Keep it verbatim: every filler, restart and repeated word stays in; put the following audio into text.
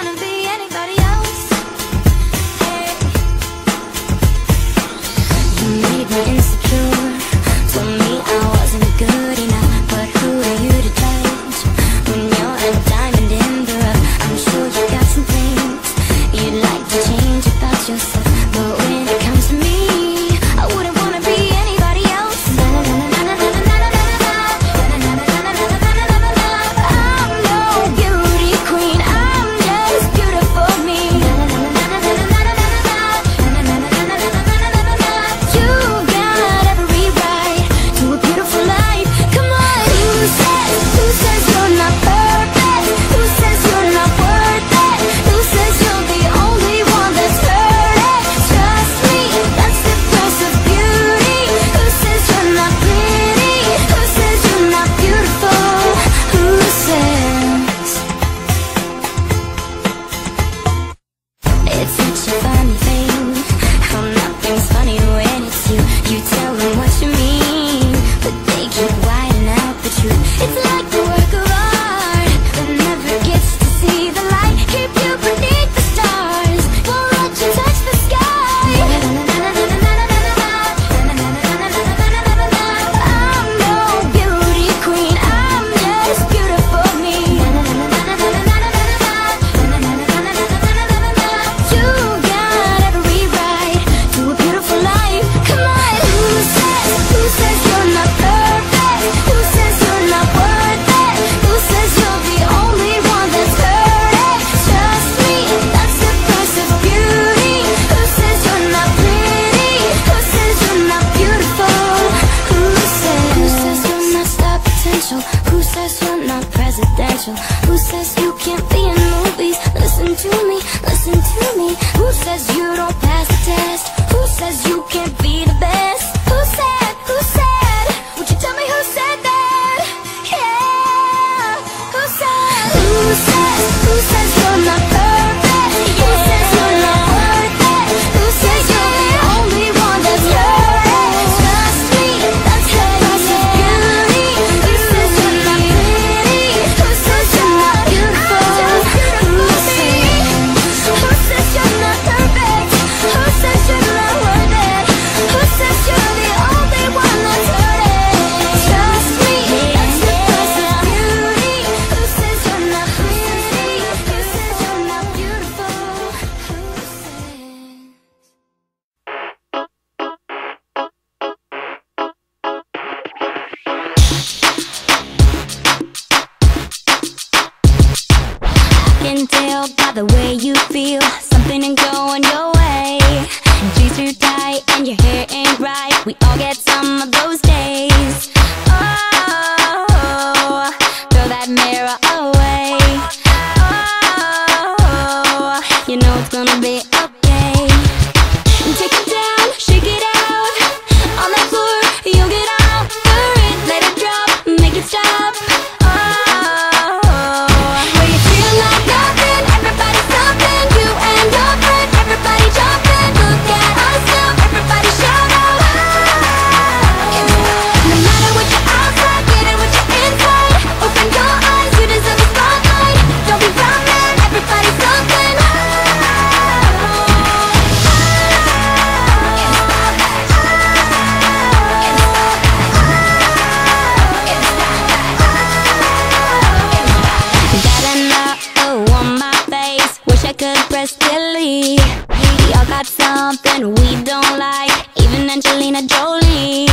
wanna be anybody else. Hey. You made me insecure, told me I wasn't good enough. But who are you to judge when you're a diamond in the rough? I'm sure you got some things you'd like to change about yourself, but when it comes to me, I wouldn't wanna be anybody else. I'm no beauty queen, I'm just beautiful me. You got every right to a beautiful life. Come on, who says, who says you're not perfect? Who says you're not worth it? Who says you're the only one that's hurting? Trust me, that's the price of beauty. Who says you're not pretty? Who says you're not beautiful? Who says? It's such a funny thing how nothing's funny when it's you. You tell them what you mean, but they keep whining out the truth. It's like a work of art that never gets to see the light. Keep you beneath the stars, won't let you touch the sky. I'm no beauty queen, I'm just beautiful me. You got every right to a beautiful life. Come on, who says, who says you're not perfect? Who says you're not worth it? Who says you're the only one that's hurting? Trust me, that's the price of beauty. Who says you're not pretty? Who says you're not beautiful? Who says? Who says you're not star potential? Who says you're not presidential? Who says you can't be in movies? Listen to me, listen to me. Who says you don't pass the test? Who says you can't be the best? Who said, who said? Would you tell me who said that? Yeah, who said? Who says, who says you're not perfect? Who says you're not worth it? Who says you're the only one that's hurting? Trust me, that's the price of beauty. Who says you're not pretty? Who says you're not beautiful? Who says? Who says you're not perfect? Who says you're not worth it? Who says you're the only one that's hurting? Trust me, that's the price of beauty. Who says you're not pretty? Who says you're not beautiful? Who says? I can tell by the way you feel, something ain't going your way. Jeans too tight and your hair ain't right. We all get some of those days. Oh, throw that mirror away. Oh, you know it's gonna be okay. Take it down, shake it out. On that floor, you'll get out for it. Let it drop, make it stop. Oh, where you feel like nothing, everybody's something. You and your friend, everybody jumping. Look at us now, everybody shout out. No matter what you're outside, get it what you're inside. Open your eyes, you deserve the spotlight. Don't be running, everybody's something. Got enough on my face, wish I could press delete. Y'all got something we don't like, even Angelina Jolie.